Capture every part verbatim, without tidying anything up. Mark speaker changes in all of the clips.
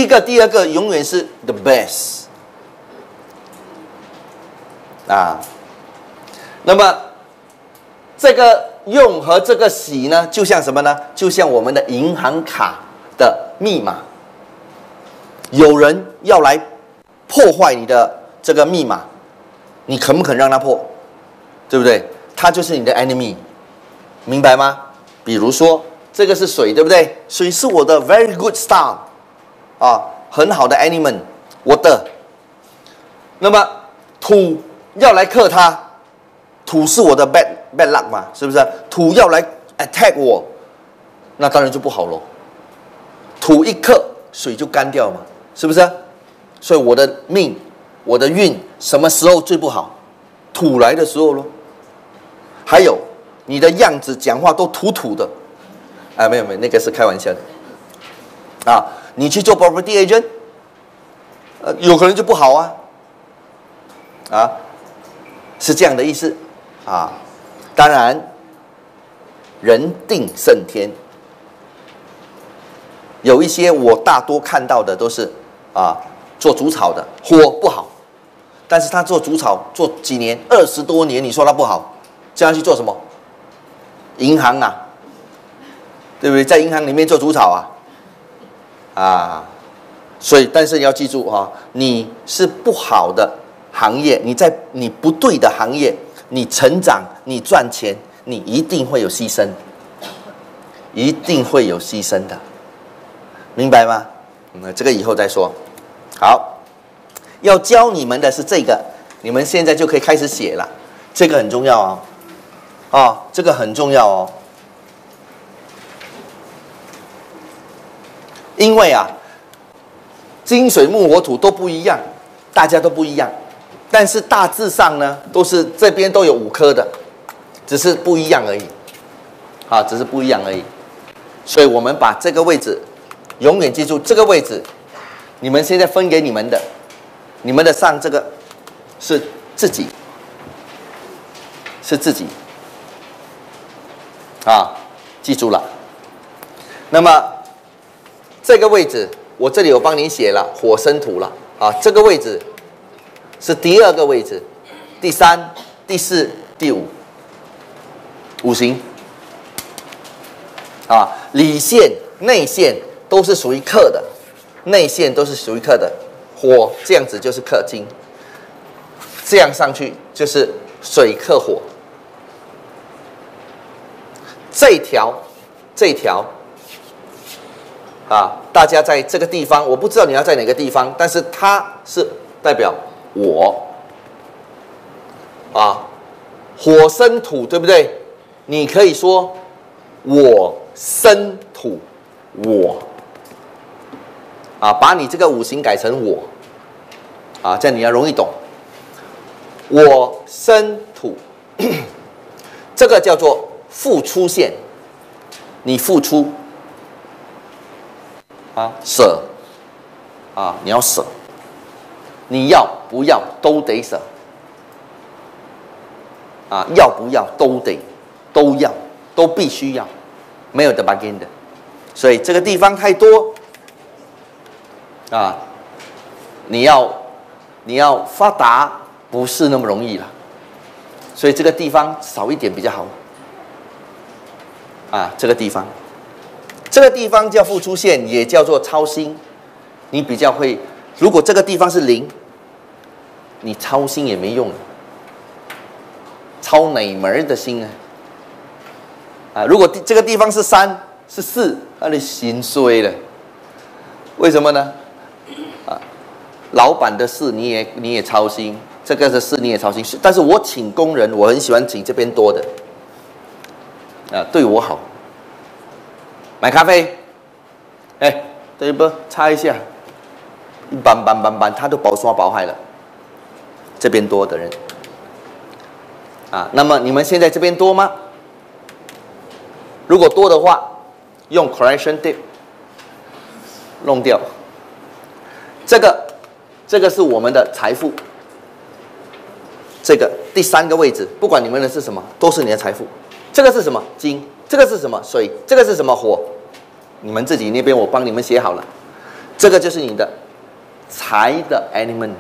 Speaker 1: 个、第二个永远是 the best 啊。那么这个用和这个洗呢，就像什么呢？就像我们的银行卡的密码，有人要来破坏你的这个密码，你肯不肯让他破？对不对？他就是你的 enemy， 明白吗？比如说这个是水，对不对？水是我的 very good star 啊，很好的 element， 我的。那么土要来克它，土是我的 bad bad luck 嘛，是不是？土要来 attack 我，那当然就不好咯。土一克，水就干掉嘛，是不是？所以我的命，我的运，什么时候最不好？土来的时候咯。还有你的样子、讲话都土土的，啊，没有没有，那个是开玩笑的。啊，你去做 property agent， 呃，有可能就不好啊，啊，是这样的意思啊。当然，人定胜天，有一些我大多看到的都是啊，做煮炒的，火不好，但是他做煮炒做几年，二十多年，你说他不好？这样去做什么？银行啊，对不对？在银行里面做煮炒啊，啊，所以但是你要记住哈、啊，你是不好的行业，你在你不对的行业，你成长，你赚钱，你一定会有牺牲，一定会有牺牲的，明白吗？嗯，这个以后再说。好，要教你们的是这个，你们现在就可以开始写了，这个很重要哦。啊，这个很重要哦，因为啊，金水木火土都不一样，大家都不一样，但是大致上呢，都是这边都有五颗的，只是不一样而已，啊，只是不一样而已。所以我们把这个位置，永远记住这个位置，你们现在分给你们的，你们的上这个是自己，是自己。啊，记住了。那么这个位置，我这里有帮你写了火生土了啊。这个位置是第二个位置，第三、第四、第五，五行啊，里线、内线都是属于克的，内线都是属于克的。火这样子就是克金，这样上去就是水克火。这一条，这一条，啊，大家在这个地方，我不知道你要在哪个地方，但是它是代表我，啊，火生土，对不对？你可以说我生土，我，啊，把你这个五行改成我，啊，这样你要容易懂。我生土，这个叫做付出线，你付出啊，舍啊，你要舍，你要不要都得舍啊，要不要都得都要，都必须要，没有得 bargain 的。所以这个地方太多啊，你要你要发达不是那么容易了，所以这个地方少一点比较好。啊，这个地方，这个地方叫付出线，也叫做操心。你比较会，如果这个地方是零，你操心也没用，操哪门的心啊？啊，如果这个地方是三，是四，那你心衰了。为什么呢？啊，老板的事你也你也操心，这个的事你也操心。但是我请工人，我很喜欢请这边多的。啊，对我好，买咖啡，哎，对不？擦一下，一般般般般，他都包刷包害了。这边多的人，啊，那么你们现在这边多吗？如果多的话，用 correction tip 弄掉。这个，这个是我们的财富。这个第三个位置，不管你们的是什么，都是你的财富。这个是什么？金。这个是什么？水。这个是什么？火。你们自己那边我帮你们写好了。 这个就是你的财的 element。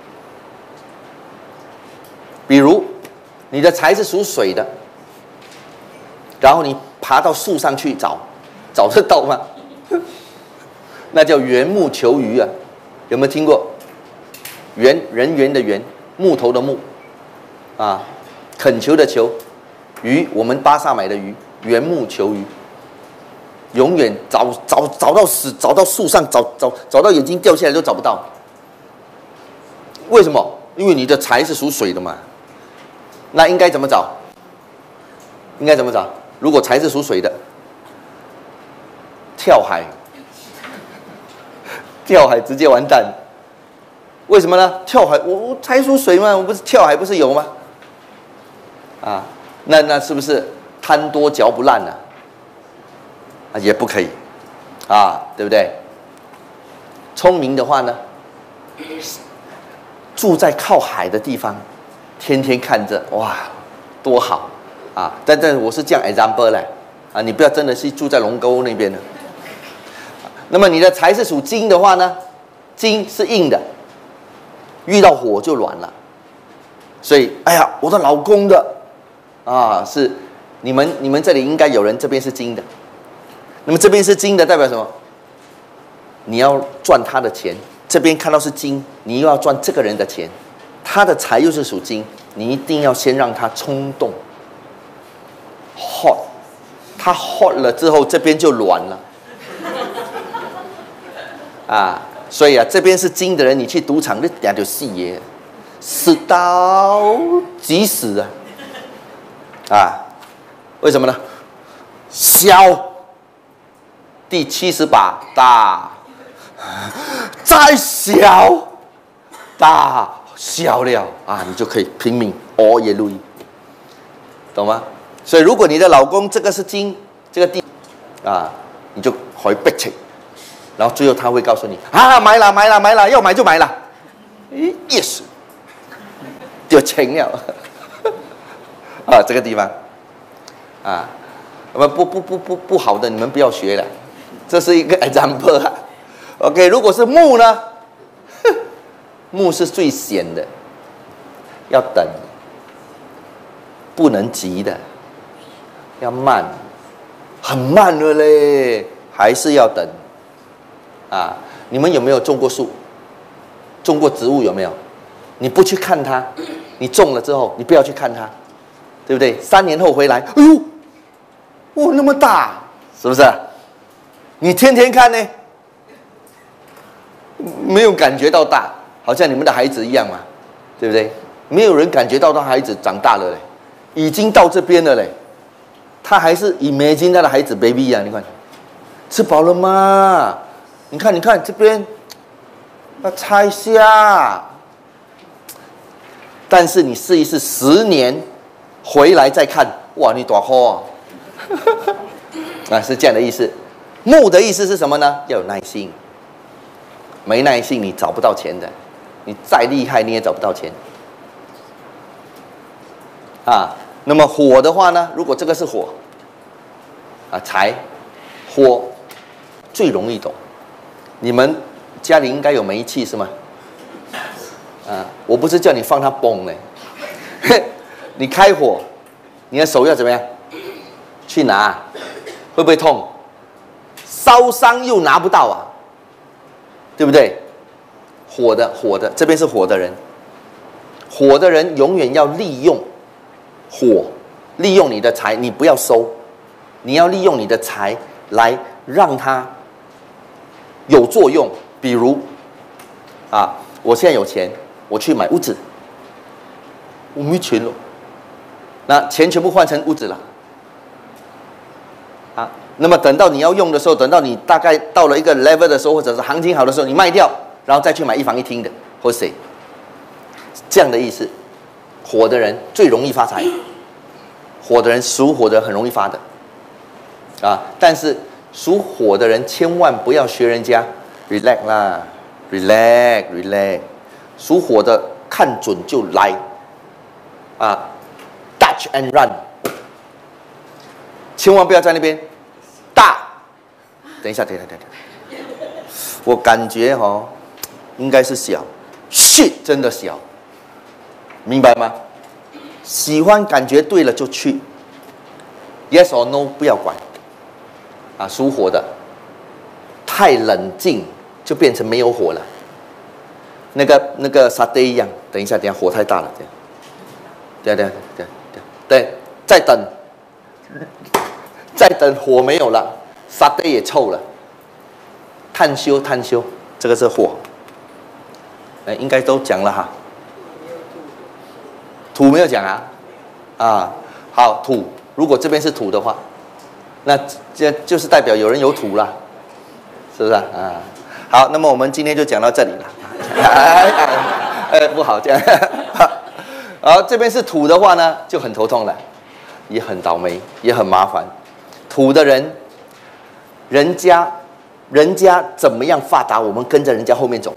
Speaker 1: 比如你的财是属水的，然后你爬到树上去找，找得到吗？那叫缘木求鱼啊，有没有听过？缘人缘的缘，木头的木，啊，恳求的求，鱼我们巴萨买的鱼，缘木求鱼，永远找找找到死，找到树上，找找找到眼睛掉下来都找不到。为什么？因为你的财是属水的嘛。那应该怎么找？应该怎么找？如果财是属水的，跳海，跳海直接完蛋。为什么呢？跳海，我我财属水嘛，我不是跳海不是有吗？啊，那那是不是贪多嚼不烂呢、啊？啊，也不可以，啊，对不对？聪明的话呢，住在靠海的地方，天天看着，哇，多好啊！但但我是这样 example 嘞，啊，你不要真的是住在龙沟那边的。那么你的财是属金的话呢，金是硬的，遇到火就软了。所以，哎呀，我的老公的啊，是你们你们这里应该有人这边是金的，那么这边是金的代表什么？你要赚他的钱，这边看到是金，你又要赚这个人的钱，他的财又是属金，你一定要先让他冲动 ，hot， 他 hot 了之后，这边就软了。啊，所以啊，这边是金的人，你去赌场，你点就死耶，死到急死啊！啊，为什么呢？小，第七十把大，再小，大小了啊，你就可以拼命哦耶路，懂吗？所以如果你的老公这个是金，这个地啊，你就可以逼情。然后最后他会告诉你啊，买了买了买了，要买就买了，咦 ，yes， 就钱了，啊，这个地方，啊，不不不不不不好的，你们不要学了，这是一个 example 啊。OK， 如果是木呢，木是最险的，要等，不能急的，要慢，很慢了嘞，还是要等。啊，你们有没有种过树？种过植物有没有？你不去看它，你种了之后，你不要去看它，对不对？三年后回来，哎呦，哦那么大，是不是？你天天看呢，没有感觉到大，好像你们的孩子一样嘛，对不对？没有人感觉到他孩子长大了嘞，已经到这边了嘞，他还是 imagine 他的孩子 baby 一样，你看，吃饱了吗？你看，你看这边，要拆下。但是你试一试，十年回来再看，哇，你大好啊！啊，是这样的意思。木的意思是什么呢？要有耐心。没耐心，你找不到钱的。你再厉害，你也找不到钱。啊，那么火的话呢？如果这个是火，啊，财，火最容易懂。你们家里应该有煤气是吗？啊，我不是叫你放它崩呢，你开火，你的手要怎么样？去拿，会不会痛？烧伤又拿不到啊，对不对？火的火的，这边是火的人，火的人永远要利用火，利用你的财，你不要收，你要利用你的财来让它有作用。比如啊，我现在有钱，我去买屋子，我没钱了，那钱全部换成屋子了啊。那么等到你要用的时候，等到你大概到了一个 level 的时候，或者是行情好的时候，你卖掉，然后再去买一房一厅的，或谁这样的意思。火的人最容易发财，火的人属火的很容易发的啊。但是属火的人千万不要学人家 relax 啦 ，relax relax。属火的看准就来啊 ，Dutch and run， 千万不要在那边大。等一下，等一下，等一下， 我感觉哦，应该是小 ，shit 真的小，明白吗？喜欢感觉对了就去 ，yes or no 不要管，啊，属火的，太冷静就变成没有火了，那个那个沙爹一样，等一下，等一下火太大了，对，对对对对对，再等，再等火没有了，沙爹也臭了。探修探修，这个是火，哎，应该都讲了哈。土没有讲啊，啊，好土，如果这边是土的话，那这就是代表有人有土了，是不是啊？啊好，那么我们今天就讲到这里了。呃，不好这样。好，这边是土的话呢，就很头痛了，也很倒霉，也很麻烦。土的人，人家。人家怎么样发达，我们跟着人家后面走，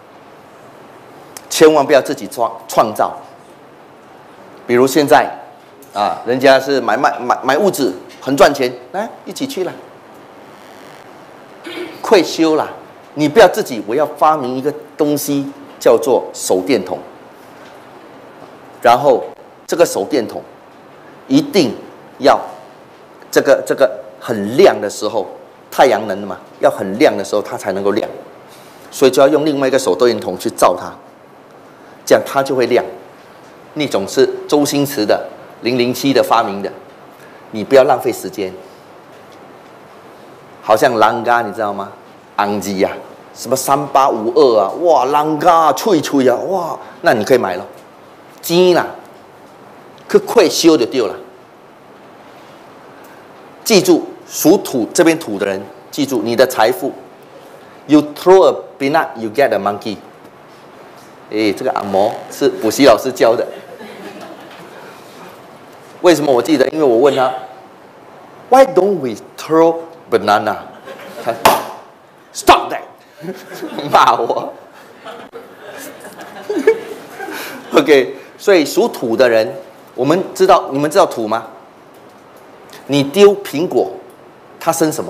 Speaker 1: 千万不要自己创创造。比如现在，啊，人家是买卖买买屋子很赚钱，来一起去了，愧羞啦！你不要自己，我要发明一个东西叫做手电筒，然后这个手电筒一定要这个这个很亮的时候。太阳能嘛，要很亮的时候它才能够亮，所以就要用另外一个手电筒去照它，这样它就会亮。那种是周星驰的零零七的发明的，你不要浪费时间。好像啷嘎，你知道吗？昂基呀，什么三八五二啊，哇，啷嘎脆脆啊，哇，那你可以买了，金啦，可快修就丢了。记住。属土这边土的人，记住你的财富 ，you throw a peanut, you get a monkey。哎，这个按摩是补习老师教的。为什么我记得？因为我问他 ，Why don't we throw banana？ 他 Stop that， 骂我。OK， 所以属土的人，我们知道，你们知道土吗？你丢苹果。它生什么？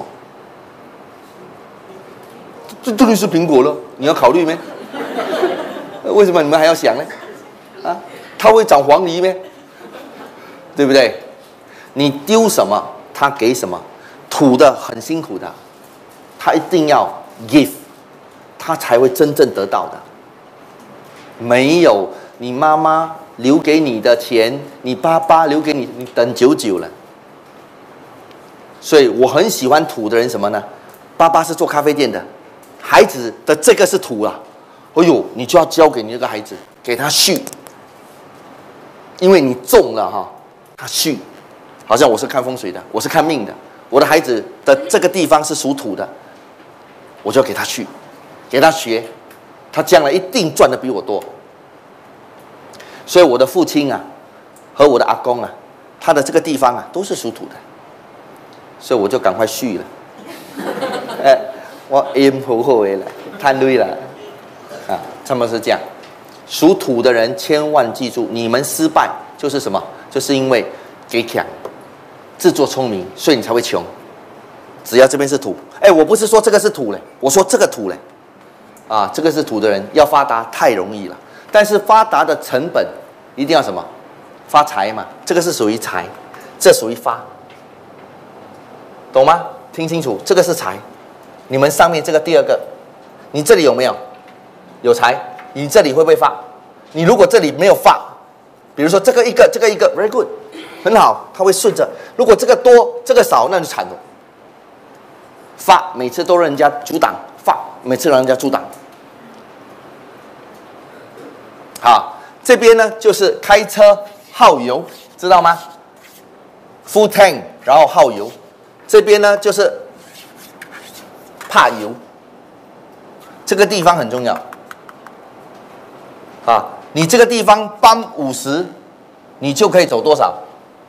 Speaker 1: 这这就是苹果了，你要考虑没？为什么你们还要想呢？啊，它会长黄梨没？对不对？你丢什么，它给什么。土的很辛苦的，他一定要 give， 他才会真正得到的。没有你妈妈留给你的钱，你爸爸留给你，你等久久了。所以我很喜欢土的人什么呢？爸爸是做咖啡店的，孩子的这个是土啊，哎呦，你就要交给你这个孩子，给他续，因为你中了哈，他续，好像我是看风水的，我是看命的，我的孩子的这个地方是属土的，我就给他续，给他学，他将来一定赚的比我多。所以我的父亲啊，和我的阿公啊，他的这个地方啊，都是属土的。所以我就赶快续了，哎，我阴好好的了，贪累了，啊，他们是这样。属土的人千万记住，你们失败就是什么？就是因为给强，自作聪明，所以你才会穷。只要这边是土，哎，我不是说这个是土嘞，我说这个土嘞，啊，这个是土的人要发达太容易了，但是发达的成本一定要什么？发财嘛，这个是属于财，这属于发。懂吗？听清楚，这个是财，你们上面这个第二个，你这里有没有？有财，你这里会不会发？你如果这里没有发，比如说这个一个，这个一个 ，very good， 很好，它会顺着。如果这个多，这个少，那就惨了。发每次都让人家阻挡，发每次让人家阻挡。好，这边呢就是开车耗油，知道吗 ？Full tank， 然后耗油。这边呢就是怕油，这个地方很重要啊！你这个地方搬五十，你就可以走多少？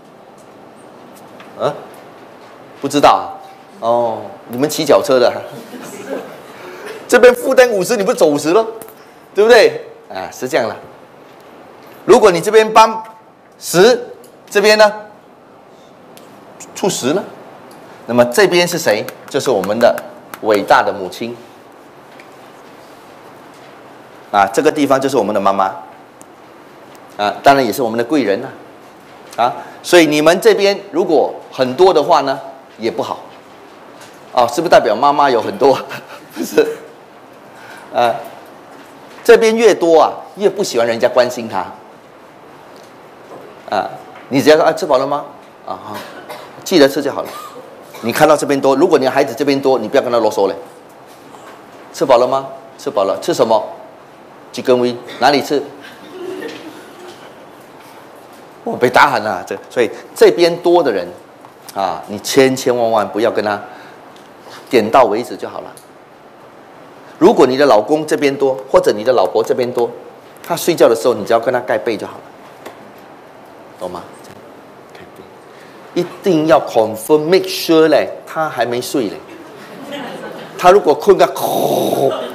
Speaker 1: 啊？不知道啊？哦，你们骑脚车的，这边负担五十，你不走五十了，对不对？啊，是这样了。如果你这边搬十，这边呢出十了。那么这边是谁？这是我们的伟大的母亲， 啊，这个地方就是我们的妈妈，啊，当然也是我们的贵人呐，啊，所以你们这边如果很多的话呢，也不好，啊，是不是代表妈妈有很多？不是，啊，这边越多啊，越不喜欢人家关心他，啊，你只要说啊，吃饱了吗？啊好，记得吃就好了。你看到这边多，如果你的孩子这边多，你不要跟他啰嗦嘞。吃饱了吗？吃饱了，吃什么？鸡跟威哪里吃？我被打喊了，这所以这边多的人啊，你千千万万不要跟他点到为止就好了。如果你的老公这边多，或者你的老婆这边多，他睡觉的时候，你只要跟他盖被就好了，懂吗？盖被，一定要 confirm make sure 嘞，他还没睡嘞。他如果困个，